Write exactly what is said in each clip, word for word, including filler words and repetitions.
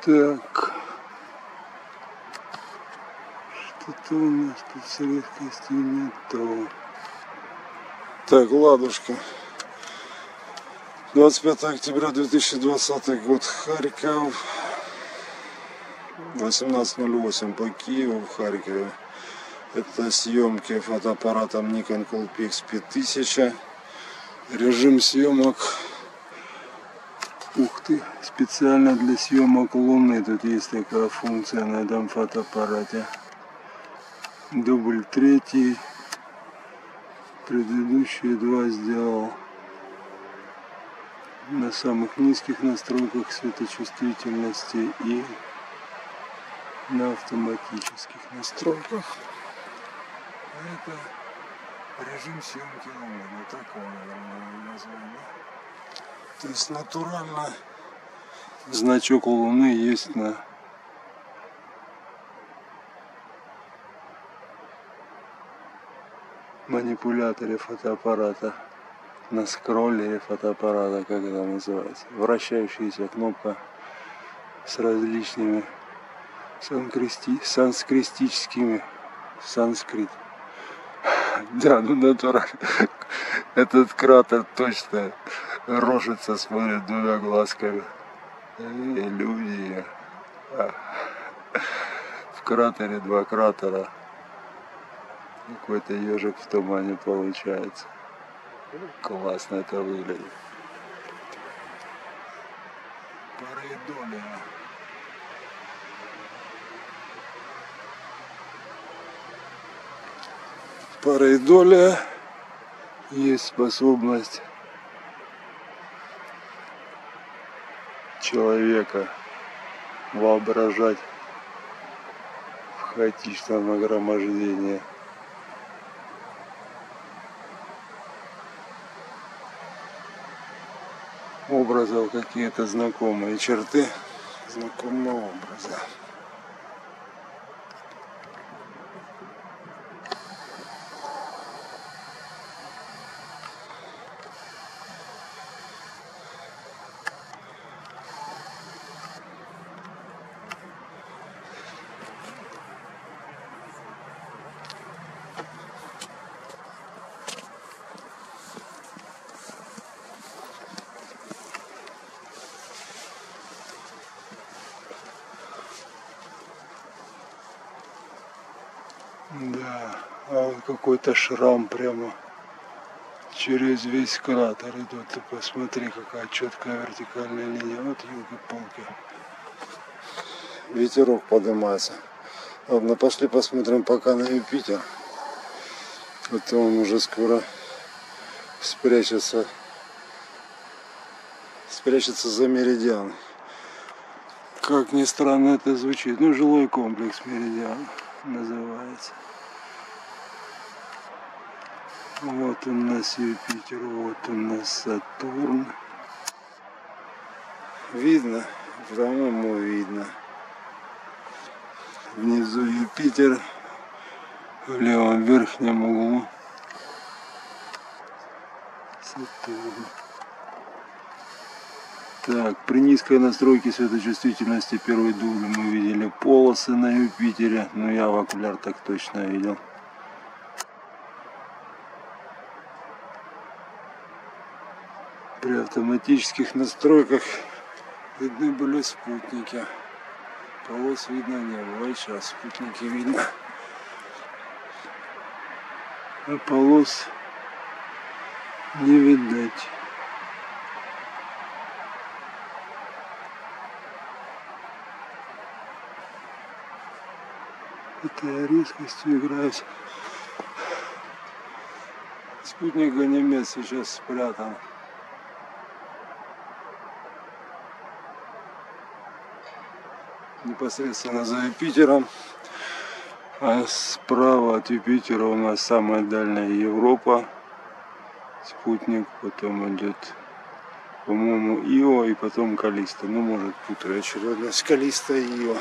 Так, что-то у нас тут с редкостью не то. Так, ладушка. двадцать пятое октября две тысячи двадцатый год, Харьков. восемнадцать ноль восемь по Киеву, в Харькове. Это съемки фотоаппаратом Nikon Coolpix пять тысяч. Режим съемок. Ух ты, специально для съемок Луны. Тут есть такая функция на этом фотоаппарате. Дубль третий. Предыдущие два сделал на самых низких настройках светочувствительности и на автоматических настройках. Это режим съемки Луны, ну такое, наверное, название. То есть натурально значок Луны есть на манипуляторе фотоаппарата, на скроллере фотоаппарата, как это называется. Вращающаяся кнопка с различными санскристическими, санскрит. Да, ну натурально. Этот кратер точно рожица смотрит двумя глазками. И люди. В кратере два кратера. Какой-то ежик в тумане получается. Классно это выглядит. Параидолия. Параидолия есть способность человека воображать в хаотичном нагромождении. Образов, какие-то знакомые черты знакомого образа. Да, а вот какой-то шрам прямо через весь кратер идет. Ты посмотри, какая четкая вертикальная линия. Вот елки-палки. Ветерок поднимается. Ладно, пошли посмотрим пока на Юпитер. Это он уже скоро спрячется. Спрячется за Меридиан. Как ни странно это звучит. Ну, жилой комплекс Меридиан называется. Вот у нас Юпитер, вот у нас Сатурн. Видно? По-моему, видно. Внизу Юпитер, в левом верхнем углу Сатурн. Так, при низкой настройке светочувствительности первой дубли мы видели полосы на Юпитере, но я в окуляр так точно видел. При автоматических настройках видны были спутники. Полос видно не было, и сейчас спутники видно. А полос не видать. Это я резкостью играюсь. Спутник Ганимед сейчас спрятан. Непосредственно за Юпитером. А справа от Юпитера у нас самая дальняя Европа. Спутник, потом идет, по-моему, Ио и потом Каллиста. Ну, может, путаю очередность Каллиста и Ио.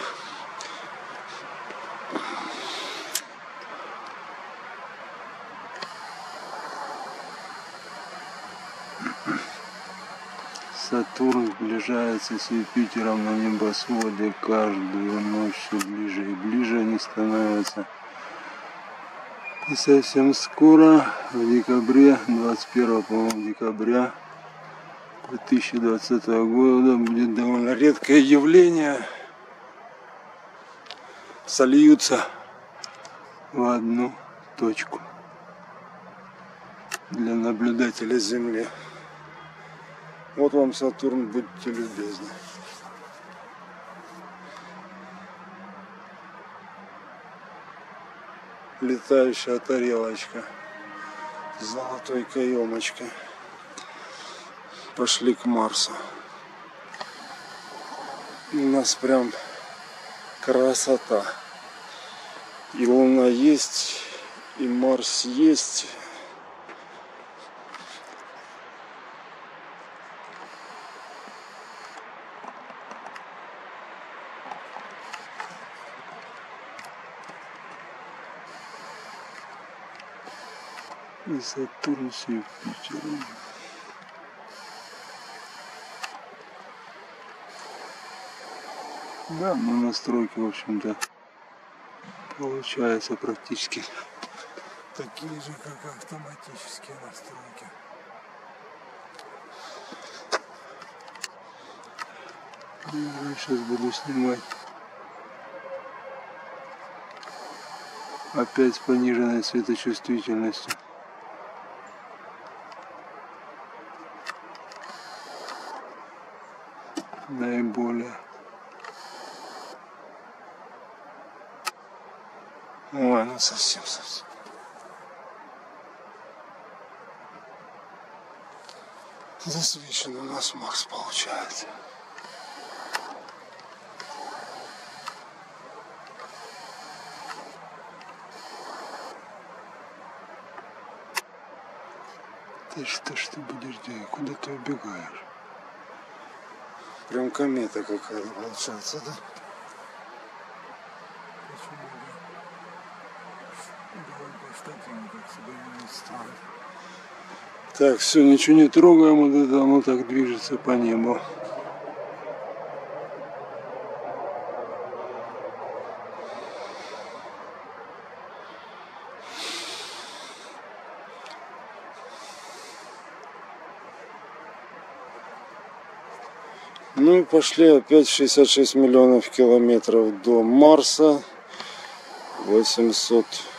Сатурн в ближайшем приближается с Юпитером на небосводе. Каждую ночь все ближе и ближе они становятся. И совсем скоро, в декабре, двадцать первого, по-моему, декабря две тысячи двадцатого года, будет довольно редкое явление. Сольются в одну точку для наблюдателя Земли. Вот вам Сатурн, будьте любезны. Летающая тарелочка с золотой каемочкой. Пошли к Марсу. У нас прям красота. И Луна есть, и Марс есть. И Сатурн с Юпитером. Да, но настройки, в общем-то, получаются практически такие же, как автоматические настройки. Я сейчас буду снимать опять с пониженной светочувствительностью. Наиболее. Ой, ну совсем совсем. Засвечен у нас Марс получается. Ты что ж ты будешь делать? Куда ты убегаешь? Прям комета какая-то получается, да? Так, все, ничего не трогаем, вот это оно так движется по небу. Ну и пошли опять шестьдесят шесть миллионов километров до Марса. восемьсот